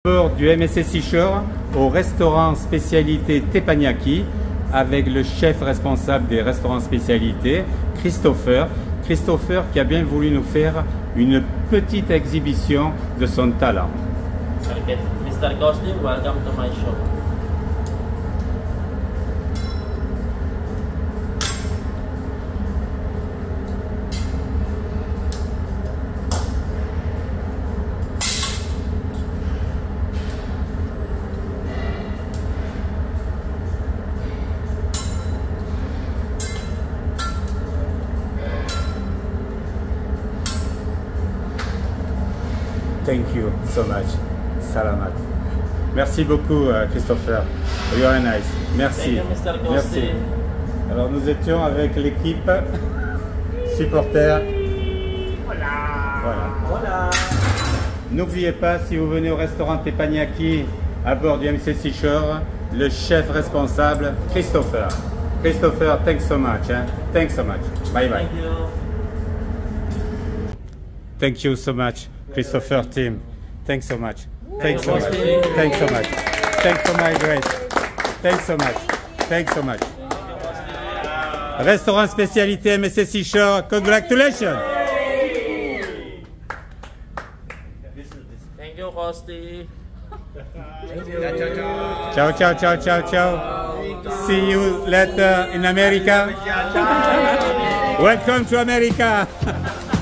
Du MSC Seashore au restaurant spécialité Teppanyaki avec le chef responsable des restaurants spécialités, Christopher. Christopher qui a bien voulu nous faire une petite exhibition de son talent. Okay. Mr. Costi, welcome to my shop. Thank you so much. Salamat. Merci beaucoup, Christopher. You are nice. Merci. Thank you, Mr. Costi. Merci. Alors, nous étions avec l'équipe supporters. Voilà. N'oubliez pas, si vous venez au restaurant Teppanyaki à bord du MSC Seashore, le chef responsable, Christopher. Christopher, thanks so much. Thanks so much. Bye bye. Thank you. Thank you so much, Christopher team. Thanks so much. Thanks so much. Costi. Thanks so much. Thanks for my grace. Thanks so much. Thanks so much. Restaurant spécialité MSC Seashore, congratulations. Thank you, Costi. Ciao, ciao, ciao, ciao, ciao. See you later in America. Welcome to America.